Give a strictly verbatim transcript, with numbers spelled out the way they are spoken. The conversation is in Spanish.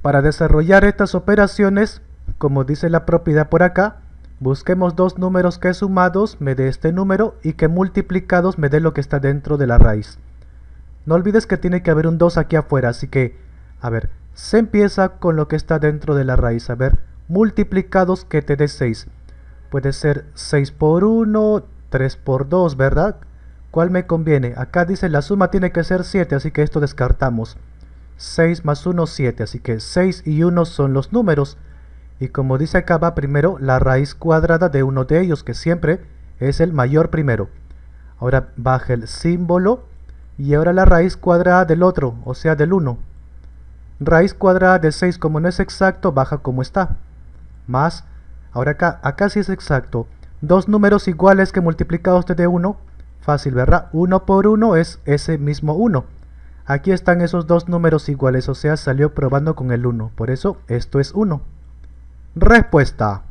Para desarrollar estas operaciones, como dice la propiedad por acá, busquemos dos números que sumados me dé este número y que multiplicados me dé lo que está dentro de la raíz. No olvides que tiene que haber un dos aquí afuera, así que, a ver, se empieza con lo que está dentro de la raíz. A ver, multiplicados que te dé seis. Puede ser seis por uno, tres por dos, ¿verdad? ¿Cuál me conviene? Acá dice la suma tiene que ser siete, así que esto descartamos. seis más uno, siete, así que seis y uno son los números. Y como dice acá va primero la raíz cuadrada de uno de ellos, que siempre es el mayor primero. Ahora baja el símbolo y ahora la raíz cuadrada del otro, o sea del uno. Raíz cuadrada de seis, como no es exacto, baja como está. Más, ahora acá, acá sí es exacto. Dos números iguales que multiplicados te dé uno. Fácil, ¿verdad? uno por uno es ese mismo uno. Aquí están esos dos números iguales, o sea, salió probando con el uno. Por eso, esto es uno. Respuesta.